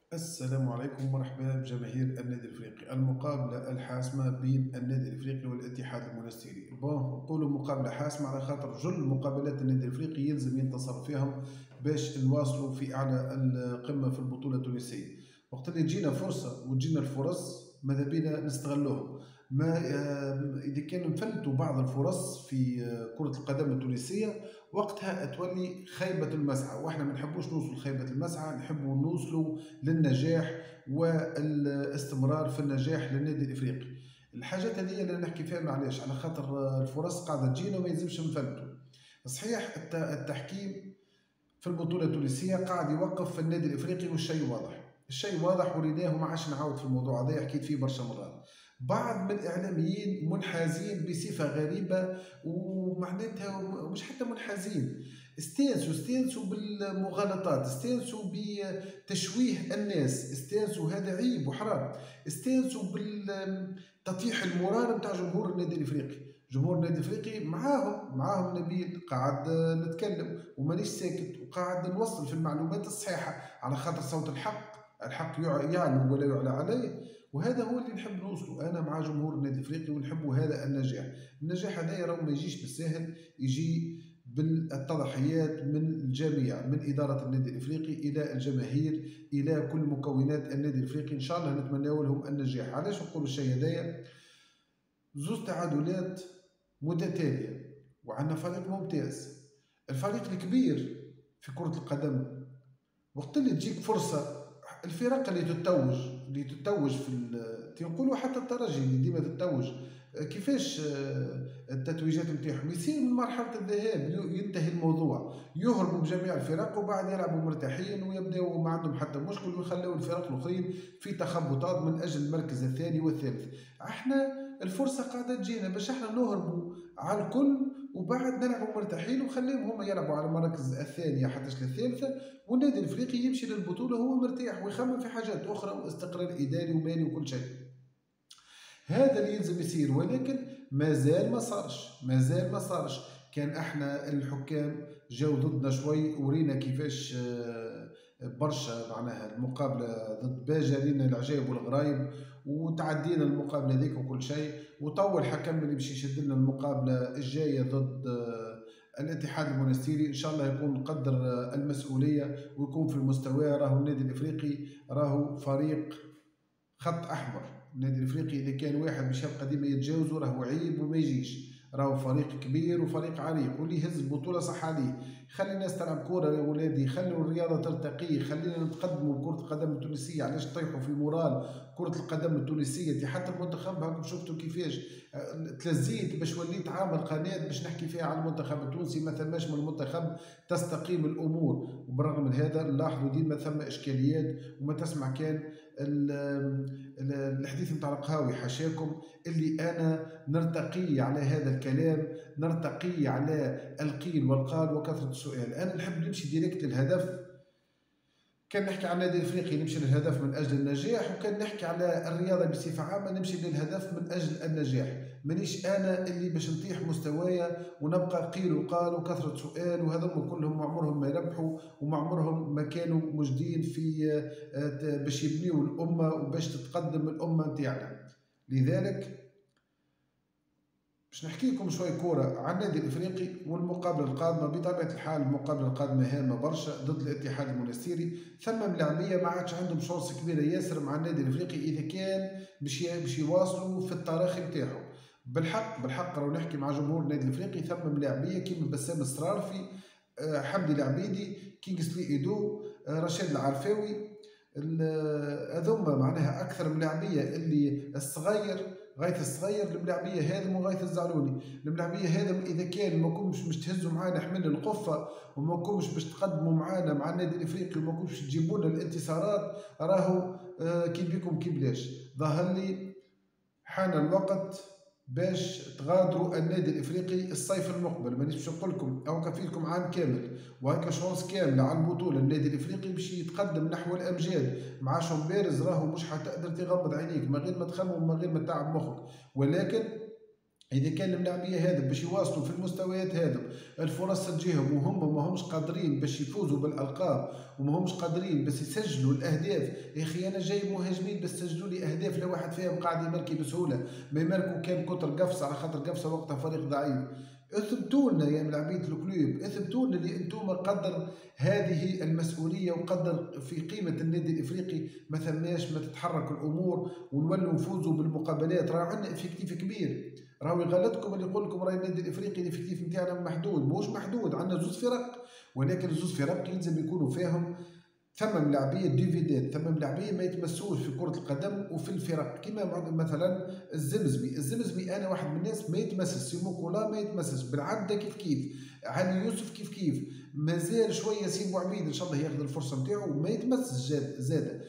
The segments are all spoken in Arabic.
السلام عليكم ومرحبا بجماهير النادي الافريقي. المقابله الحاسمه بين النادي الافريقي والاتحاد المونستيري. نقولوا مقابله حاسمه على خاطر جل مقابلات النادي الافريقي يلزم ينتصر فيهم باش نواصلوا في اعلى القمه في البطوله التونسيه. وقت اللي تجينا فرصه وتجينا الفرص ماذا بينا نستغلوهم. ما اذا كان نفلتوا بعض الفرص في كره القدم التونسيه وقتها تولي خيبه المسعى، واحنا ما نحبوش نوصلوا لخيبه المسعى، نحبوا نوصلوا للنجاح والاستمرار في النجاح للنادي الافريقي. الحاجات هذه اللي نحكي فيها معليش على خاطر الفرص قاعده تجينا وما يلزمش نفلتوا. صحيح التحكيم في البطوله التونسيه قاعد يوقف في النادي الافريقي، والشيء واضح، الشيء واضح وريناه، ما عادش نعاود في الموضوع هذا، حكيت فيه برشا مرات. بعض من الاعلاميين منحازين بصفه غريبه، ومعناتها مش حتى منحازين، استانسوا بالمغالطات، استانسوا بتشويه الناس، استانسوا، هذا عيب وحرام، استانسوا بالتطيح المورال نتاع جمهور النادي الافريقي. جمهور النادي الافريقي معاهم نبيل، قاعد نتكلم ومانيش ساكت، وقاعد نوصل في المعلومات الصحيحه على خاطر صوت الحق يعلو ولا يعلى عليه. وهذا هو اللي نحب نوصله، انا مع جمهور النادي الافريقي ونحب هذا النجاح. النجاح هذا راه ما يجيش بالساهل، يجي بالتضحيات من الجميع، من اداره النادي الافريقي الى الجماهير الى كل مكونات النادي الافريقي. ان شاء الله نتمنى لهم النجاح. علاش نقول الشيء هذايا؟ زوز تعادلات متتاليه وعندنا فريق ممتاز، الفريق الكبير في كره القدم. وقت اللي تجيك فرصه، الفرق اللي تتوج تنقولوا حتى الترجي اللي ديما تتوج، كيفاش التتويجات نتاعهم يصير من مرحله الذهاب ينتهي الموضوع، يهربوا بجميع الفرق وبعد يلعبوا مرتاحين ويبداوا ما عندهم حتى مشكل، ويخلوا الفرق الاخرين في تخبطات من اجل المركز الثاني والثالث. احنا الفرصه قاعده تجينا باش احنا نهربوا على الكل وبعد نلعبوا مرتاحين وخليهم هم يلعبوا على المراكز الثانيه حتى الثالثه، والنادي الافريقي يمشي للبطوله هو مرتاح ويخمم في حاجات اخرى واستقرار اداري ومالي وكل شيء. هذا اللي يلزم يصير، ولكن مازال ما صارش. كان احنا الحكام جاو ضدنا شوي، ورينا كيفاش برشا معناها المقابله ضد باجا، رينا العجائب والغرايب وتعدينا المقابله ذيك وكل شيء. وطول الحكم اللي باش يشد لنا المقابله الجايه ضد الاتحاد المونستيري، ان شاء الله يكون قدر المسؤوليه ويكون في المستوى. راهو النادي الافريقي راهو فريق خط احمر. النادي الافريقي اذا كان واحد باش يبقى ديما يتجاوزه راهو عيب وما يجيش، راهو فريق كبير وفريق عريق واللي يهز البطوله صح عليه. خلي الناس تلعب كوره يا ولادي، خلوا الرياضه ترتقي، خلينا نتقدموا كره القدم التونسيه. علاش تطيحوا في مورال كره القدم التونسيه؟ حتى المنتخب هاكم شفتوا كيفاش تلزيت باش وليت عامل قناه باش نحكي فيها على المنتخب التونسي، ما ثماش من المنتخب تستقيم الامور. وبالرغم من هذا نلاحظوا ديما ثم اشكاليات، وما تسمع كان الحديث نتاع القهاوي حاشاكم اللي انا نرتقي على هذا الكلام، نرتقي على القيل والقال وكثره السؤال. انا نحب نمشي ديريكت للهدف. كان نحكي عن النادي الافريقي نمشي للهدف من اجل النجاح، وكان نحكي على الرياضه بصفه عامه نمشي للهدف من اجل النجاح. مانيش انا اللي باش نطيح مستوايا ونبقى قيل وقال وكثره سؤال، وهذول كلهم عمرهم ما يربحوا وما عمرهم ما كانوا مجدين في باش يبنيوا الامه وباش تتقدم الامه نتاعنا. لذلك باش نحكي لكم شوي كوره عن النادي الافريقي والمقابله القادمه. بطبيعه الحال المقابله القادمه هامه برشا ضد الاتحاد المونستيري. ثم ملاعبيه ما عادش عندهم شانس كبيره ياسر مع النادي الافريقي اذا كان باش يواصلوا في التراخي نتاعهم. بالحق راهو نحكي مع جمهور النادي الافريقي، ثم ملاعبيه كيما بسام السرارفي، حمدي العبيدي، كينغسلي ايدو، رشاد العرفاوي، هذوما معناها اكثر ملاعبيه اللي الصغير، غايث الصغير، الملاعبيه هذم وغايث الزعلوني. الملاعبيه هذم اذا كان ما كنتش باش تهزوا معانا حمل القفه وما كنتش باش تقدموا معانا مع النادي الافريقي وما كنتش تجيبوا لنا الانتصارات، راهو كي بيكم كي بلاش. ظهر لي حان الوقت باش تغادروا النادي الافريقي الصيف المقبل. مانيش باش نقول لكم او كفيلكم عام كامل وهكا شونس كامله على البطوله. النادي الافريقي باش يتقدم نحو الامجاد مع شون بيرز، راهو مش حتقدر تغمض عينيك من غير ما تخمم ومن غير ما تعب مخك. ولكن اذا كان الملاعبيه هذا باش يواصلوا في المستويات هذا الفرص تجيهم وهم ما همش قادرين باش يفوزوا بالالقاب وما همش قادرين بس يسجلوا الاهداف. يا اخي انا جايب مهاجمين بس سجلوا لي اهداف، لا واحد فيهم قاعد يماركي بسهوله، ما يماركوا كان كتر قفص على خاطر قفصه وقتها فريق ضعيف. اثبتوا لنا يا ملاعبيه الكلوب، اثبتوا لنا اللي انتم قدر هذه المسؤوليه وقدر في قيمه النادي الافريقي، ما ثماش ما تتحرك الامور ونولوا نفوزوا بالمقابلات. راه عندنا افكتيف كبير، راهو يغلطكم اللي يقول لكم راهي النادي الافريقي الافكتيف نتاعنا محدود، موش محدود، عندنا زوز فرق، ولكن زوز فرق يلزم يكونوا فيهم ثم ملاعبيه ديفيدات، ثم ملاعبيه ما يتمسوش في كره القدم وفي الفرق كما مثلا الزمزمي انا واحد من الناس ما يتمسس، سيمو كولا ما يتمسس، بالعبده كيف علي يوسف كيف مازال شويه سيبو عبيد ان شاء الله ياخذ الفرصه نتاعو ما يتمسس زاد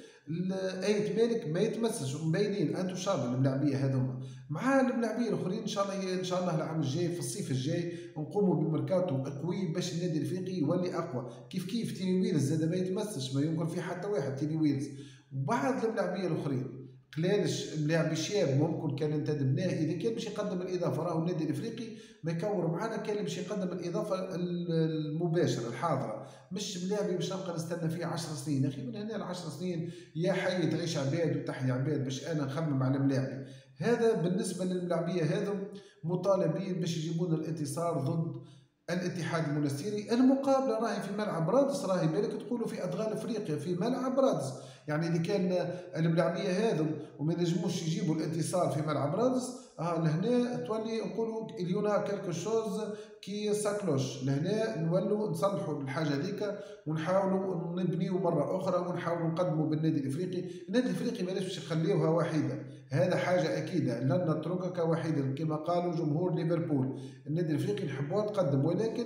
ايت مالك ما يتمسش، مبينين انتو شاب الملاعبيه هذوما مع الملاعبيه الاخرين. ان شاء الله العام الجاي في الصيف الجاي نقوموا بميركاتو قوي باش النادي الافريقي يولي اقوى. كيف تيني ويلز زاد ما يتمسش، ما ينقل فيه حتى واحد تيني ويلز. وبعض الملاعبيه الاخرين قلالش ملاعب شاب ممكن كان انتدبناه اذا كان باش يقدم الاضافه، راهو النادي الافريقي ما يكور معنا كان باش يقدم الاضافه المباشره الحاضره، مش ملاعبي باش نبقى نستنى فيه 10 سنين. اخي من هنا ل 10 سنين يا حي تعيش عباد وتحيا عباد باش انا نخمم على ملاعبي. هذا بالنسبه للملاعبيه هذم مطالبين باش يجيبون الانتصار ضد الاتحاد المنستيري. المقابله راهي في ملعب رادس، راهي بالك تقولوا في ادغال افريقيا في ملعب رادس، يعني اذا كان الملاعبيه هذم وما ينجموش يجيبوا الانتصار في ملعب رادس لهنا تولي نقولوا اليونا كالكو شوز كي ساكلوش، لهنا نولوا نصلحوا الحاجه هذيك ونحاولوا نبنيوا مره اخرى ونحاولوا نقدموا بالنادي الافريقي. النادي الافريقي مالاش باش يخليوها وحيده، هذا حاجه اكيده، لن نتركك وحيدا كما قالوا جمهور ليفربول. النادي الافريقي نحبوها تقدم، ولكن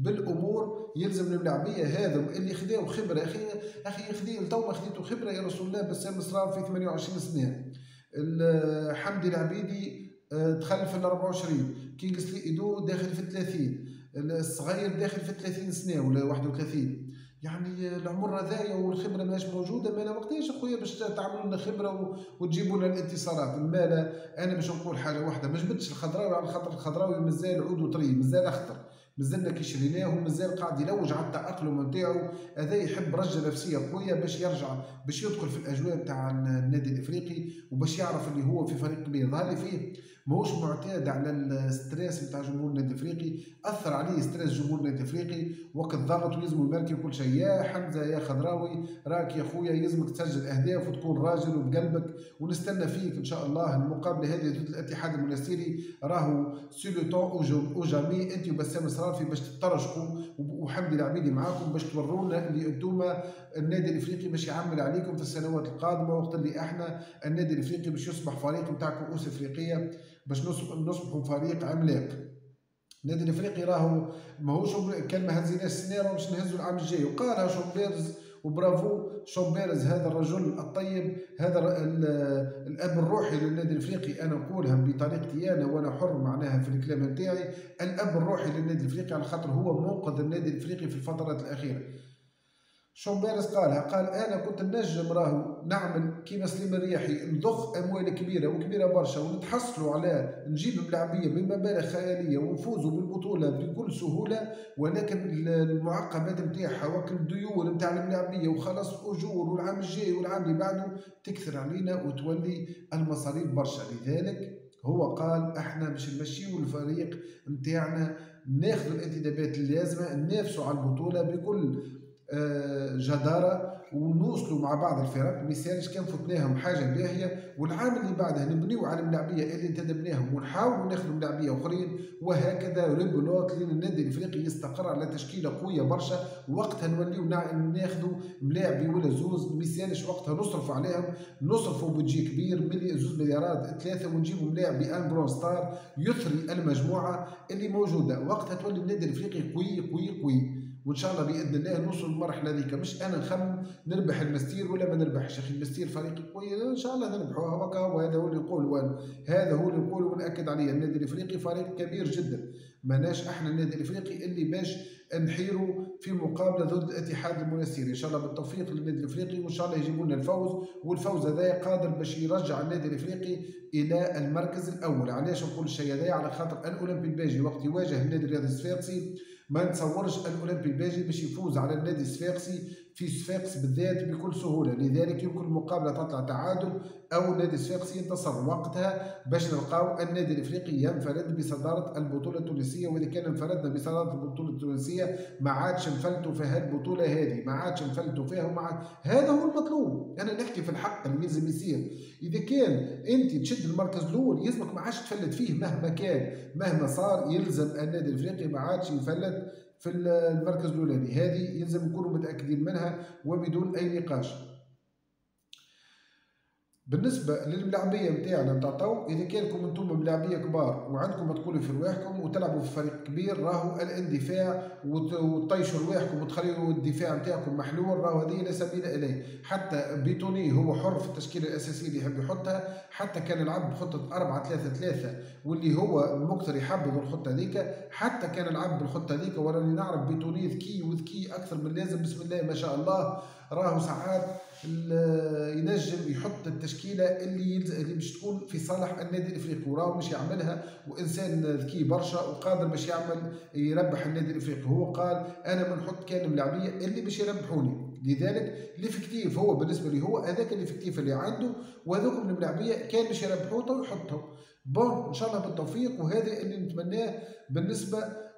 بالامور يلزم الملاعبيه هذم اللي خذاو خبره. اخي خذي تو خذيتوا خبره يا رسول الله، بسام صرام في 28 سنه، حمدي العبيدي دخل في ال 24، كينغسلي ايدو داخل في 30، الصغير داخل في 30 سنه ولا 31. يعني العمر هذايا والخبره ماهيش موجوده، مالا وقتاش اخويا باش تعملوا لنا خبره وتجيبوا لنا الانتصارات؟ مالا انا باش نقول حاجه واحده، ما جبدتش الخضراوي على خاطر الخضراوي مازال عود وطري، مازال اخطر، مازلنا كي شريناه ومازال قاعد يلوج على التاقلم نتاعو. هذا يحب رجه نفسيه قويه باش يرجع باش يدخل في الاجواء نتاع النادي الافريقي وباش يعرف اللي هو في فريق كبير. ظهر لي فيه ماهوش معتاد على الستريس نتاع جمهور النادي الافريقي، اثر عليه ستريس جمهور النادي الافريقي وقت ضغط ويلزمو يماركي كل شيء. يا حمزه يا خضراوي راك يا خويا يلزمك تسجل اهداف وتكون راجل وبقلبك، ونستنى فيك ان شاء الله. المقابله هذه ضد الاتحاد المنستيري راهو سي لو طون او جامي، انت وبسام صرافي باش تترشقوا وحمدي العبيدي معاكم باش تورونا اللي انتم النادي الافريقي باش يعمل عليكم في السنوات القادمه، وقت اللي احنا النادي الافريقي باش يصبح فريق نتاع كؤوس افريقيه، باش نصبحوا فريق عملاق. النادي الافريقي راهو ماهوش كان ما هزيناش السنه راهو باش نهزوا العام الجاي، وقالها شومبيرز وبرافو شومبيرز هذا الرجل الطيب، هذا الاب الروحي للنادي الافريقي. انا نقولها بطريقتي انا وانا حر معناها في الكلام نتاعي، الاب الروحي للنادي الافريقي على خاطر هو منقذ النادي الافريقي في الفترات الاخيره. شومبيرز قالها، انا كنت نجم راهو نعمل كيما سليم الرياحي نضخ اموال كبيره وكبيره برشا ونتحصلوا على نجيب ملاعبيه بمبالغ خياليه ونفوزوا بالبطوله بكل سهوله، ولكن المعقبات نتاعها وكل الديون نتاع الملاعبيه وخلاص الاجور والعام الجاي والعام اللي بعده تكثر علينا وتولي المصاريف برشا. لذلك هو قال احنا باش نمشيو الفريق نتاعنا ناخذ الانتدابات اللازمه ننافسوا على البطوله بكل جدارة ونوصلوا مع بعض الفرق. مثالش كان فتناهم حاجه باهيه، والعام اللي بعده نبنيو على الملاعبيه اللي انتدبناهم ونحاولوا ناخذوا ملاعبيه اخرين، وهكذا ريبلوت لين النادي الافريقي يستقر على تشكيله قويه برشا. وقتها نوليو ناخذوا ملاعبي ولا زوز، مثالش وقتها نصرفوا عليهم، نصرفوا بودجي كبير زوز مليارات ثلاثه ونجيبوا ملاعبي ان برون ستار يثري المجموعه اللي موجوده. وقتها تولي النادي الافريقي قوي قوي قوي، وان شاء الله باذن الله نوصل للمرحله هذيك. مش انا نخمم نربح المستير ولا ما نربحش، اخي المستير فريق قوي ان شاء الله نربحوها هكا، وهذا هو اللي نقول، هذا هو اللي نقول وناكد عليه. النادي الافريقي فريق كبير جدا، ماناش احنا النادي الافريقي اللي باش نحيروا في مقابله ضد الاتحاد المنستيري. ان شاء الله بالتوفيق للنادي الافريقي، وان شاء الله يجيبوا لنا الفوز، والفوز هذا قادر باش يرجع النادي الافريقي الى المركز الاول. علاش نقول الشيء هذا؟ على خاطر الاولمبي الباجي وقت يواجه النادي الرياضي الصفاقسي ما نتصورش الاولمبي الباجي باش يفوز على النادي الصفاقسي في صفاقس بالذات بكل سهوله، لذلك يمكن المقابله تطلع تعادل او النادي الصفاقسي ينتصر. وقتها باش نلقاو النادي الافريقي ينفرد بصداره البطوله التونسيه، واذا كان انفردنا بصداره البطوله التونسيه ما عادش نفلتوا في هالبطوله هذه، ما عادش نفلتوا فيها، هذا هو المطلوب. انا نحكي في الحق اللي لازم يصير. اذا كان انت تشد المركز الاول يلزمك ما عادش تفلت فيه مهما كان، مهما صار يلزم النادي الافريقي ما عادش يفلت في المركز الاولاني. هذه يلزم نكونوا متاكدين منها وبدون اي نقاش. بالنسبه للملاعبيه نتاعنا نتاع تو، اذا كانكم انتم ملاعبيه كبار وعندكم تقولوا في رواحكم وتلعبوا في فريق كبير، راهو الاندفاع وتطيشوا رواحكم وتخليوا الدفاع نتاعكم محلول، راهو هذه لا سبيل اليه. حتى بيتوني هو حر في التشكيله الاساسيه اللي يحب يحطها، حتى كان يلعب بخطه 4-3-3 واللي هو المكثر يحبذ الخطه هذيك، حتى كان يلعب بالخطه هذيك. وراني نعرف بيتوني ذكي وذكي اكثر من اللازم، بسم الله ما شاء الله. راهو ساعات ينجم يحط التشكيله اللي باش تكون في صالح النادي الافريقي، وراهو مش يعملها، وانسان ذكي برشا وقادر باش يربح النادي الافريقي. هو قال انا بنحط كان الملاعبيه اللي باش يربحوني، لذلك ليفكتيف هو بالنسبه لي هو هذاك الليفكتيف اللي عنده، وهذوك من الملاعبيه كان باش يربحوه ويحطهم. بون ان شاء الله بالتوفيق، وهذا اللي نتمناه بالنسبه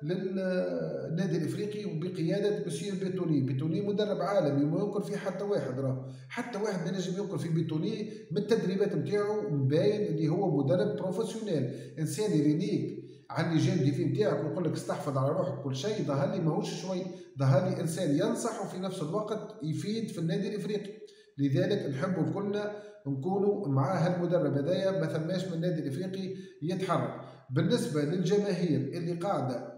للنادي الافريقي وبقياده مسيو بيتوني. بيتوني مدرب عالمي وما ينكر فيه حتى واحد، راه حتى واحد ما نجم ينكر في بيتوني من التدريبات نتاعو، مباين اللي هو مدرب بروفيسيونيل، انسان يرينيك على اللجان ديفي نتاعك ويقول لك استحفظ على روحك كل شيء. ظهر لي ماهوش شوي، ظهر لي انسان ينصح وفي نفس الوقت يفيد في النادي الافريقي، لذلك نحبوا كلنا نكونوا مع هالمدرب هذايا، ما ثماش من النادي الافريقي يتحرك. بالنسبه للجماهير اللي قاعده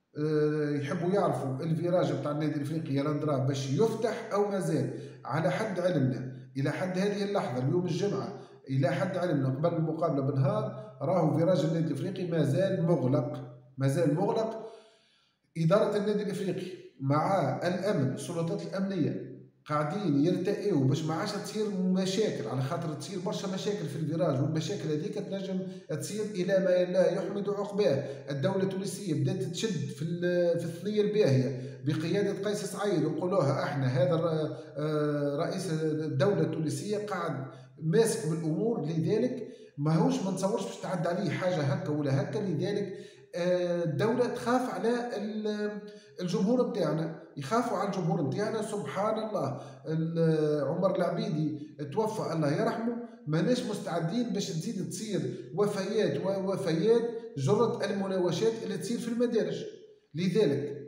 يحبوا يعرفوا الفيراج بتاع النادي الافريقي يا لاندرا باش يفتح او مازال، على حد علمنا الى حد هذه اللحظه اليوم الجمعه، الى حد علمنا قبل المقابله بنهار راهو فيراج النادي الافريقي مازال مغلق، مازال مغلق. اداره النادي الافريقي مع الامن السلطات الامنيه قاعدين يرتئوا باش ما عادش تصير مشاكل، على خاطر تصير برشا مشاكل في الفيراج، والمشاكل هذيك تنجم تصير الى ما لا يحمد عقباه. الدوله التونسيه بدات تشد في الثنيه الباهيه بقياده قيس سعيد، ونقولوها احنا هذا رئيس الدوله التونسيه قاعد ماسك بالامور، لذلك ماهوش ما نتصورش باش تعدى عليه حاجه هكا ولا هكا. لذلك الدولة تخاف على الجمهور بتاعنا، يخافوا على الجمهور بتاعنا. سبحان الله، عمر العبيدي توفى الله يرحمه، ماناش مستعدين باش تزيد تصير وفيات ووفيات جرة المناوشات اللي تصير في المدارج. لذلك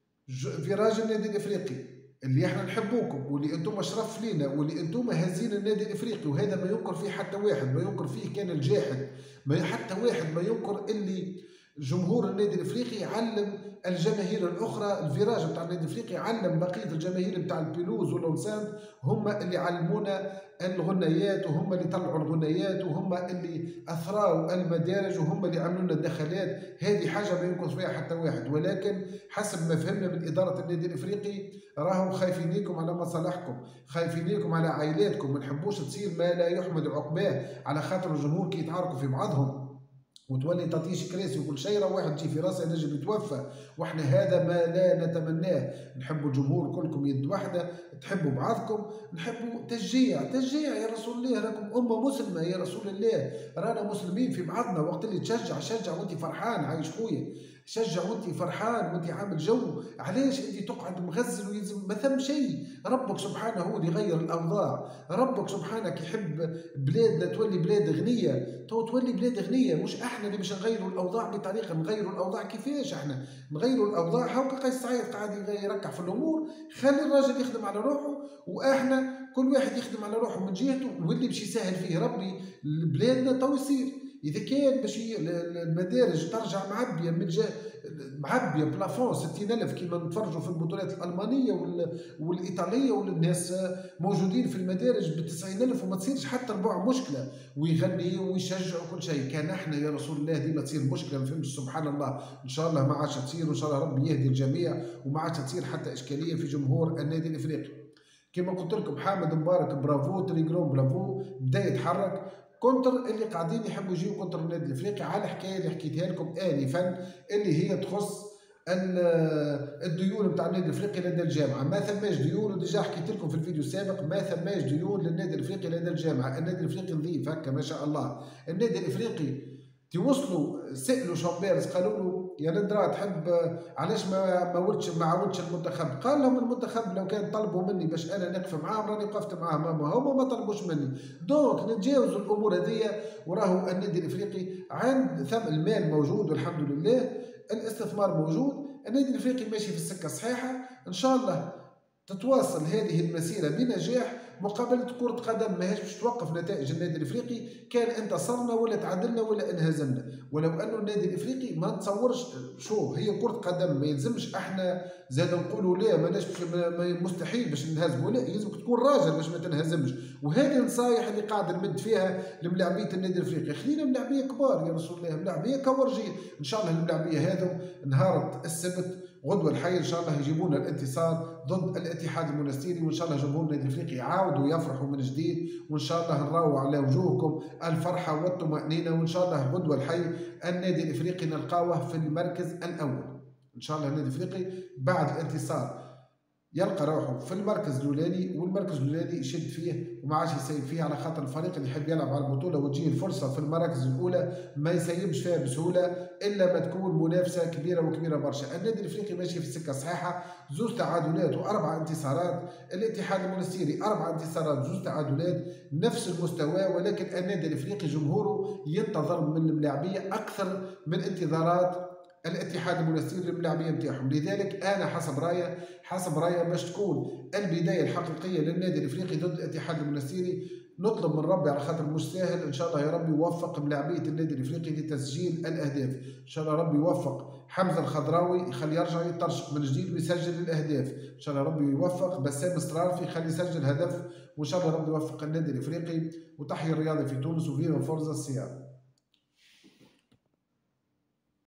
فيراج النادي الافريقي اللي احنا نحبوكم واللي انتم شرف لينا واللي انتم هازين النادي الافريقي، وهذا ما ينكر فيه حتى واحد، ما ينكر فيه كان الجاحد، ما حتى واحد ما ينكر اللي جمهور النادي الافريقي يعلم الجماهير الاخرى. الفيراج بتاع النادي الافريقي علم بقيه الجماهير بتاع البيلوز واللونساند، هم اللي علمونا الغنيات، وهم اللي طلعوا الغنيات، وهم اللي اثراوا المدارج، وهم اللي عملوا لنا الدخلات. هذه حاجه ما ينقص فيها حتى واحد، ولكن حسب ما فهمنا من اداره النادي الافريقي راهم خايفين لكم على مصالحكم، خايفين لكم على عائلاتكم، ما نحبوش تصير ما لا يحمد عقباه، على خاطر الجمهور كي يتعاركوا في بعضهم وتولي تطيش كراسي وكل شيء، راه واحد يجي في راسه ينجم يتوفى، واحنا هذا ما لا نتمناه. نحبوا الجمهور كلكم يد واحده، تحبوا بعضكم، نحبوا تشجيع يا رسول الله، راكم امه مسلمه يا رسول الله، رانا مسلمين في بعضنا. وقت اللي تشجع شجع وانت فرحان، عايش خويا، شجع وانت فرحان وانت عامل جو. علاش انت تقعد مغزل ويلزم؟ ما ثم شيء. ربك سبحانه هو اللي يغير الاوضاع، ربك سبحانك يحب بلادنا تولي بلاد غنيه، تولي بلاد غنيه، مش احنا اللي باش نغيروا الاوضاع بطريقه. نغيروا الاوضاع كيفاش؟ احنا نغيروا الاوضاع هاكا قيس سعيد قاعد يركع في الامور، خلي الراجل يخدم على روحه، واحنا كل واحد يخدم على روحه من جهته، واللي باش يسهل فيه ربي بلادنا تو يصير. اذا كان باش المدارج ترجع معبيه من معبيه بلافون 60000 كيما نتفرجوا في البطولات الالمانيه والايطاليه، والناس موجودين في المدارج ب 90000 وما تصيرش حتى ربع مشكله، ويغني ويشجع وكل شيء. كان احنا يا رسول الله ديما تصير مشكله، ما فهمتش سبحان الله. ان شاء الله ما عادش تصير، وان شاء الله ربي يهدي الجميع وما عادش تصير حتى اشكاليه في جمهور النادي الافريقي. كما قلت لكم حامد مبارك برافو، تريجرون برافو، بدا يتحرك. كونتر اللي قاعدين يحبوا يجيو كونتر النادي الافريقي على الحكايه اللي حكيتها لكم انفا، اللي هي تخص الديون نتاع النادي الافريقي لدى الجامعه. ما ثماش ديون، وديجا حكيت لكم في الفيديو السابق ما ثماش ديون للنادي الافريقي لدى الجامعه. النادي الافريقي نظيف هكا ما شاء الله. النادي الافريقي توصلوا سالوا شامبيرز قالوا له يا ندرا تحب علاش ما عاودش المنتخب؟ قال لهم المنتخب لو كان طلبوا مني باش انا نقف معاهم راني وقفت معاهم، هما ما طلبوش مني. دونك نتجاوزوا الامور هذيا، وراهو النادي الافريقي عند ثم المال موجود والحمد لله، الاستثمار موجود، النادي الافريقي ماشي في السكه الصحيحه. ان شاء الله تتواصل هذه المسيره بنجاح. مقابله كره قدم ماهيش باش توقف نتائج النادي الافريقي، كان انتصرنا ولا تعادلنا ولا انهزمنا. ولو انه النادي الافريقي ما نتصورش، شو هي كره قدم، ما يلزمش احنا زاد نقولوا لا ماناش مستحيل باش ننهزموا، لا يلزمك تكون راجل باش ما تنهزمش. وهذه النصائح اللي قاعد نمد فيها لملاعبيه النادي الافريقي. خلينا ملاعبيه كبار يا رسول الله، ملاعبيه كورجين. ان شاء الله الملاعبيه هذو نهار السبت غدوه الحي ان شاء الله يجيبون الانتصار ضد الاتحاد المنستيري، وان شاء الله جمهور النادي الافريقي يعاودوا يفرحوا من جديد، وان شاء الله نراو على وجوهكم الفرحه والطمانينه. وان شاء الله غدوه الحي النادي الافريقي نلقاوه في المركز الاول. ان شاء الله النادي الافريقي بعد الانتصار يلقى روحه في المركز الاولاني، والمركز الاولاني يشد فيه وما عادش يسيب فيه، على خاطر الفريق اللي يحب يلعب على البطوله وتجيه الفرصه في المراكز الاولى ما يسيبش فيها بسهوله الا ما تكون منافسه كبيره وكبيره برشا. النادي الافريقي ماشي في السكه الصحيحه، زوج تعادلات واربع انتصارات. الاتحاد المنستيري اربع انتصارات زوج تعادلات، نفس المستوى. ولكن النادي الافريقي جمهوره ينتظر من الملاعبيه اكثر من انتظارات الاتحاد المنستيري للملاعبيه نتاعهم. لذلك انا حسب رايه باش تكون البدايه الحقيقيه للنادي الافريقي ضد الاتحاد المنستيري، نطلب من ربي على خاطر مش ساهل. ان شاء الله يا ربي يوفق ملاعبيه النادي الافريقي لتسجيل الاهداف. ان شاء الله ربي يوفق حمزه الخضراوي يخلي يرجع يترشق من جديد ويسجل الاهداف. ان شاء الله ربي يوفق بسام الصرافي يخلي يسجل هدف. وان شاء الله ربي يوفق النادي الافريقي. وتحيا الرياضي في تونس، وفيرا فورزا السيارة.